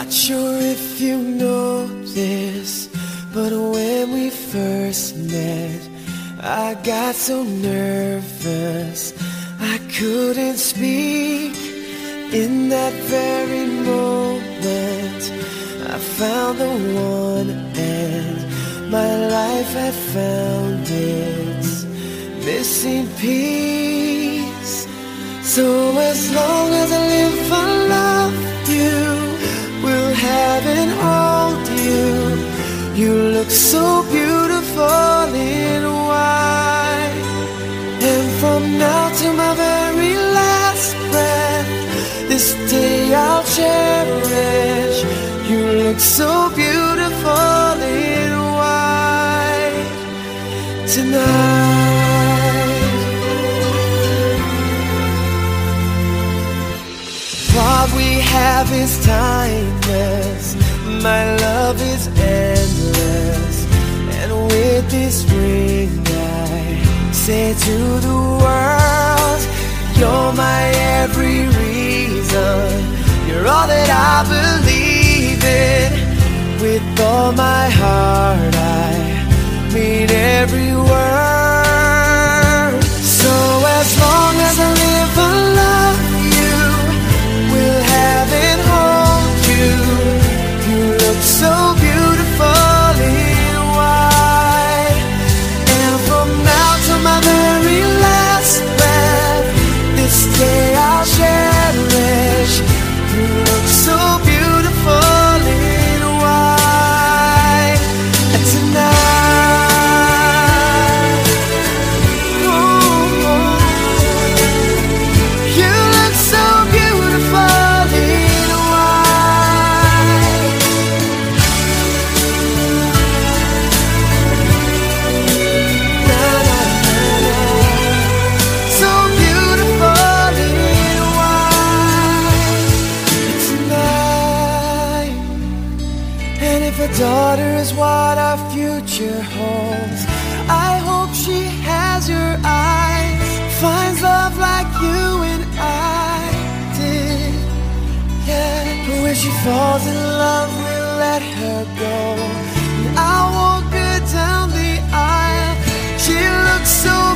Not sure if you know this, but when we first met, I got so nervous I couldn't speak. In that very moment, I found the one, and my life had found its missing piece. So as long as I live, I love you, will have and hold you. You look so beautiful in white, and from now to my very last breath, this day I'll cherish. You look so beautiful in white tonight. What we have is timeless, my love is endless, and with this ring I say to the world, you're my every reason, you're all that I believe in. With all my heart I mean every word. So as long as I live, I love you, will have and hold you. You look so beautiful in white, and from now to my very last breath, this day I'll cherish. You look so beautiful in white tonight. Oh, you look so beautiful in white. Na, na, na, na. So beautiful in white tonight. And if a daughter is what our future holds, I hope she has your eyes, finds love like you and I did. Yeah, but when she falls in love, we'll let her go, and I'll walk her down the aisle. She looks so